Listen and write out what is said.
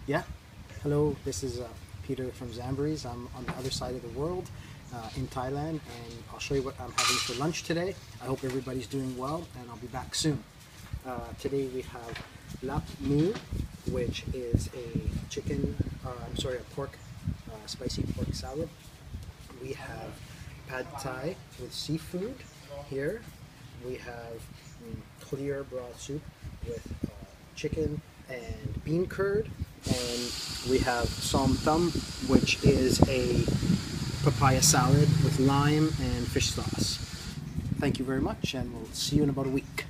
Yeah. Hello, this is Peter from Zambories. I'm on the other side of the world in Thailand, and I'll show you what I'm having for lunch today. I hope everybody's doing well, and I'll be back soon. Today we have lap mu, which is a pork, spicy pork salad. We have pad thai with seafood here. We have clear broth soup with chicken and bean curd, and we have som tam, which is a papaya salad with lime and fish sauce. Thank you very much, and we'll see you in about a week.